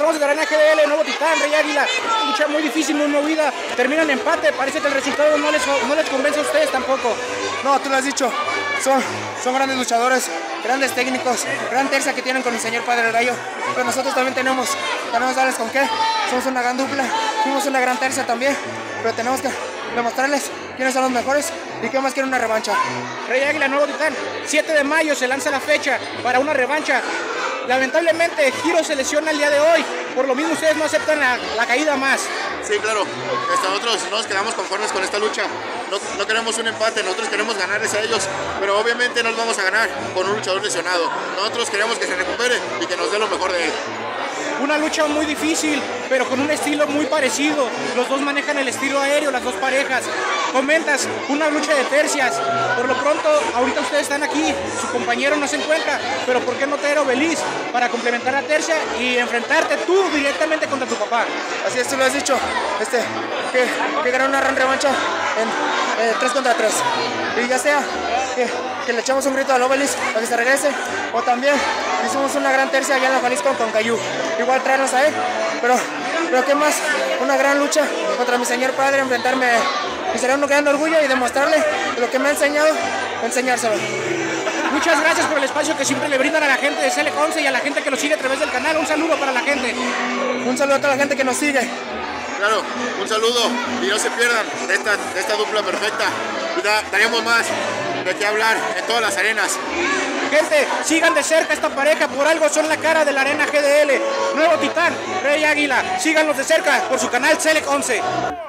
somos de la Arena GDL, Nuevo Titán, Rey Águila. Lucha muy difícil, muy movida. Terminan en empate. Parece que el resultado no les convence a ustedes tampoco. No, tú lo has dicho. Son grandes luchadores, grandes técnicos, gran tercia que tienen con el señor Padre Rayo. Pero nosotros también tenemos darles con qué. Somos una gran dupla, fuimos una gran tercia también. Pero tenemos que demostrarles quiénes son los mejores y qué más quieren una revancha. Rey Águila, Nuevo Titán, 7 de mayo se lanza la fecha para una revancha. Lamentablemente Giro se lesiona el día de hoy, por lo mismo ustedes no aceptan la caída más. Sí, claro, nosotros no nos quedamos conformes con esta lucha, no queremos un empate, nosotros queremos ganarles a ellos, pero obviamente no los vamos a ganar con un luchador lesionado. Nosotros queremos que se recupere y que nos dé lo mejor de él. Una lucha muy difícil, pero con un estilo muy parecido. Los dos manejan el estilo aéreo, las dos parejas. Comentas, una lucha de tercias. Por lo pronto, ahorita ustedes están aquí, su compañero no se encuentra, pero ¿por qué no traer a Obelis para complementar la tercia y enfrentarte tú directamente contra tu papá? Así es, tú lo has dicho, que ganar una gran revancha en 3 contra 3. Y ya sea que le echamos un grito al Obelis para que se regrese, o también hicimos una gran tercia allá en la Jalisco con Cayu. Igual traernos a él, pero qué más, una gran lucha contra mi señor padre, enfrentarme, y será un gran orgullo y demostrarle lo que me ha enseñado, enseñárselo. Muchas gracias por el espacio que siempre le brindan a la gente de Select 11 y a la gente que lo sigue a través del canal. Un saludo para la gente. Un saludo a toda la gente que nos sigue. Claro, un saludo y no se pierdan de esta dupla perfecta. Daremos más de qué hablar en todas las arenas. Gente, sigan de cerca esta pareja, por algo son la cara de la Arena GDL. Nuevo Titán, Rey Águila, síganlos de cerca por su canal Select 11.